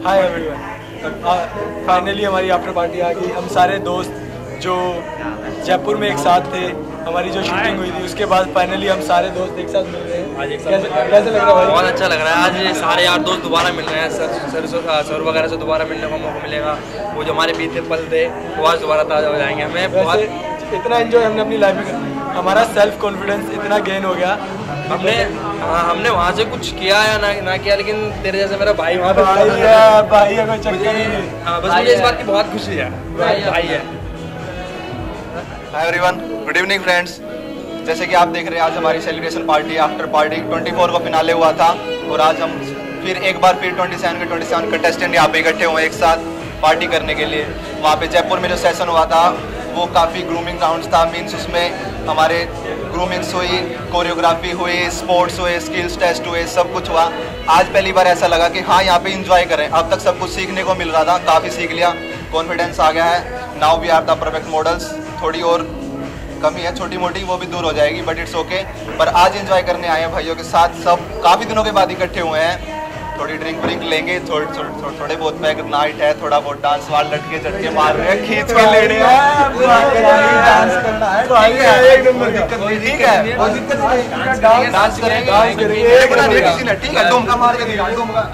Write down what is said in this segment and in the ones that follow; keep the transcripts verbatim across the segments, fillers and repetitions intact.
हाय everyone, finally हमारी after party आ गई। हम सारे दोस्त जो जयपुर में एक साथ थे, हमारी जो शूटिंग हुई थी उसके बाद फाइनली हम सारे दोस्त एक साथ मिल रहे हैं। आज एक कैसे कैसे लग रहा है भाई? बहुत अच्छा लग रहा है। आज सारे यार दोस्त दोबारा मिल रहे हैं। सर सर सर वगैरह से दोबारा मिलने का मौका मिलेगा। वो जो हमारे बीते पल थे वो आज दोबारा ताज़ा हो जाएंगे। हमें बहुत इतना एंजॉय हमने अपनी लाइफ में किया, हमारा सेल्फ कॉन्फिडेंस इतना गेन हो गया। हमने हाँ हमने वहाँ से कुछ किया या ना ना किया, लेकिन तेरे जैसे मेरा भाई वहाँ पे भाई है, भाई है, कोई चक्कर ही नहीं। हाँ बस मुझे इस बात की बहुत खुशी है। भाई है। Hi everyone, good evening friends. जैसे कि आप देख रहे हैं आज हमारी सेलिब्रेशन पार्टी आफ्टर पार्टी चौबीस को फिनाले हुआ था और आज हम फिर एक बार फिर सत्ताईस के सत्ताईस कंटेस्टेंट यहाँ पे इकट्ठे हुए एक साथ पार्टी करने के लिए। वहाँ पे जयपुर में जो सेशन हुआ था वो काफ़ी ग्रूमिंग राउंड्स था। मीन्स उसमें हमारे ग्रूमिंग्स हुई, कोरियोग्राफी हुई, स्पोर्ट्स हुए, स्किल्स टेस्ट हुए, सब कुछ हुआ। आज पहली बार ऐसा लगा कि हाँ यहाँ पे इंजॉय करें। अब तक सब कुछ सीखने को मिल रहा था, काफ़ी सीख लिया, कॉन्फिडेंस आ गया है। Now we are the perfect models. थोड़ी और कमी है छोटी मोटी, वो भी दूर हो जाएगी, बट इट्स ओके। पर आज एंजॉय करने आए हैं भाइयों के साथ, सब काफ़ी दिनों के बाद इकट्ठे हुए हैं। थोड़ी ड्रिंक व्रिंक लेंगे, थोड़े थोड़े थो, थोड़े बहुत पैक नाइट है, थोड़ा बहुत डांस वाल लटके झटके मार रहे हैं, खींच के लेने डांस करना है। ठीक है, डांस करेंगे किसी ने, ठीक है, डुमका मार के दिखा, डुमका।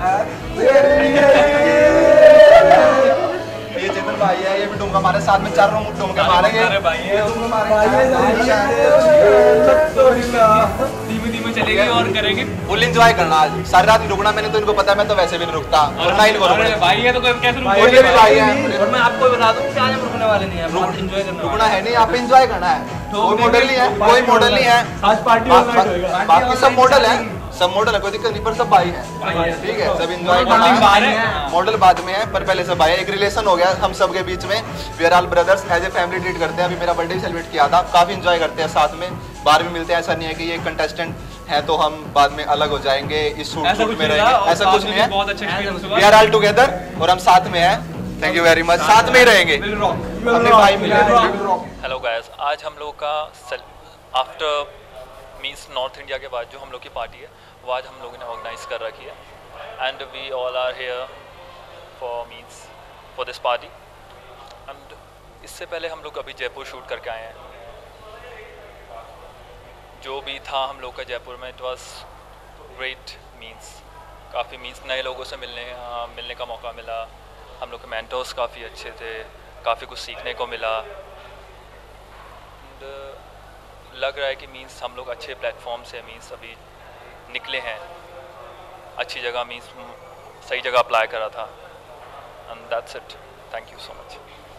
ये चेतन भाई है, ये भी डुमका मारे, साथ में चारों डुमके मारेंगे। धीमे धीमे चलेंगे और करेंगे। फुल एंजॉय करना आज, सारी रात नहीं रुकना। मैंने तो इनको पता है, मैं तो वैसे भी नहीं रुकता। और ना इनको भाई है तो कैसे रुकेंगे? भाई है। और मैं आपको बता दूं कि आज हम रुकने वाले नहीं हैं, बहुत एंजॉय करना रुकना है नहीं, आप एंजॉय करना है। कोई मॉडल नहीं है, कोई मॉडल नहीं है, आज पार्टी होगा। बाकी सब मॉडल है, सब मॉडल है, कोई दिक्कत नहीं, पर सब भाई है। ठीक है, सब एंजॉय करना है। मॉडल बाद में है, पर पहले सब भाई है। एक रिलेशन हो गया हम सब के बीच में। We are all brothers, as a family treat करते हैं। अभी मेरा बर्थडे सेलिब्रेट किया था, काफी एंजॉय करते हैं साथ में, बाहर भी मिलते हैं। ऐसा नहीं है कि ये कंटेस्टेंट है तो हम बाद में अलग हो जाएंगे, इस सूट सूट में रहेंगे, ऐसा कुछ नहीं है। वी आर ऑल टुगेदर और हम साथ में हैं। थैंक यू वेरी मच, साथ में ही रहेंगे, अपने भाई मिले। हेलो गाइस, आज हम लोग का आफ्टर मींस नॉर्थ इंडिया के बाद जो हम लोग की पार्टी है वो आज हम लोगों ने ऑर्गेनाइज कर रखी है। And we all are here for means for this party. And इससे पहले हम लोग अभी जयपुर शूट करके आए हैं। जो भी था हम लोग का जयपुर में, इट वाज ग्रेट। मींस काफ़ी मींस नए लोगों से मिलने आ, मिलने का मौका मिला। हम लोग के मेंटर्स काफ़ी अच्छे थे, काफ़ी कुछ सीखने को मिला। एंड लग रहा है कि मींस हम लोग अच्छे प्लेटफॉर्म से मींस अभी निकले हैं, अच्छी जगह मींस सही जगह अप्लाई करा था। And that's it, thank you so much.